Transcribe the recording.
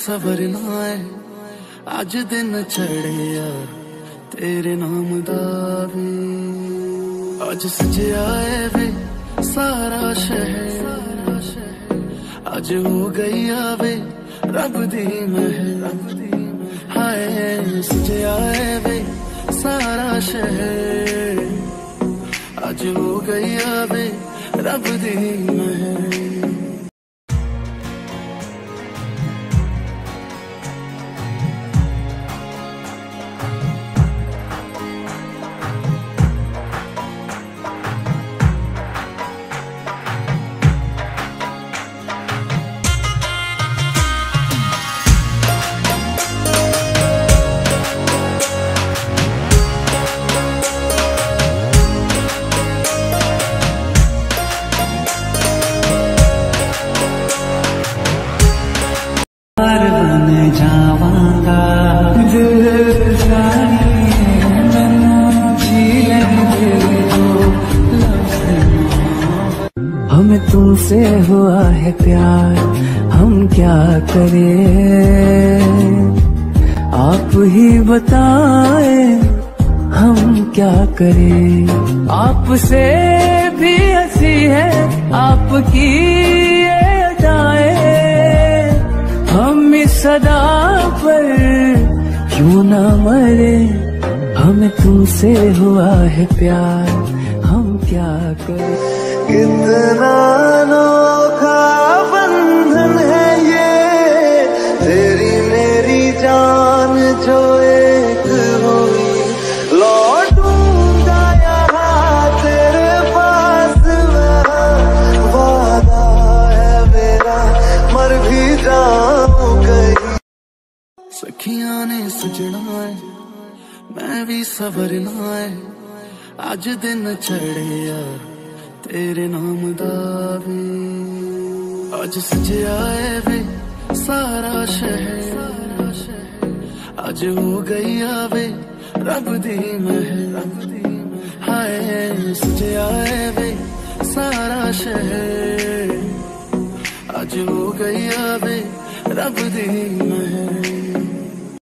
सवरना है अज दिन चढ़िया तेरे नाम दा वे। अज सजया है वे सारा शहर, अज हो गई वे रब दी महर। हाय सजया है वे सारा शहर, अज हो गई वे रब दी महर। जावांगा दिल हमें तुमसे हुआ है प्यार, हम क्या करें आप ही बताए हम क्या करें। आपसे भी हंसी है आपकी ये अदाएं, हम इस सदा पर क्यों न मरे। हमें तुमसे हुआ है प्यार, हम क्या करें। कितना अनोखा बंधन है ये, तेरी मेरी जान जो एक हुई। लौटूंगा यहाँ तेरे पास मैं, वादा है मेरा मर भी जाऊं कहीं। सखियां ने सजना है मैं भी सवरना है अज दिन चढ़िया तेरे नाम दा वे। अज सजया है वे सारा शहर, अज हो गई वे रब दी महर। हाय सजया है वे सारा शहर, अज हो गई वे रब दी महर।